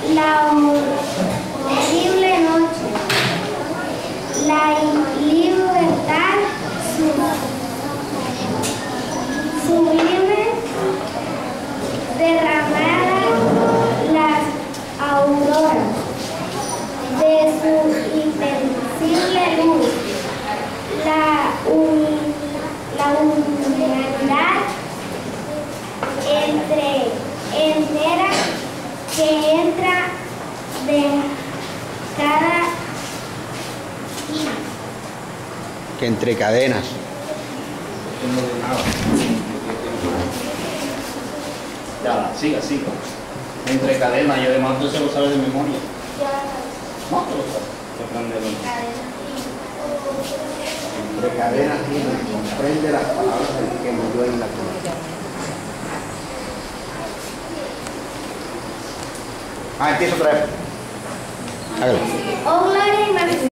la horrible noche, la libertad sublime, derramada las auroras de su invencible luz, la humanidad entera que entra de cada Que entre cadenas. Ya, siga. Entre cadenas, y además tú se lo sabes de memoria. No, te lo sabes. Entre cadenas comprende las palabras del que murió en la cruz. Empieza otra vez. Hágalo. Oh, gloria y majestad.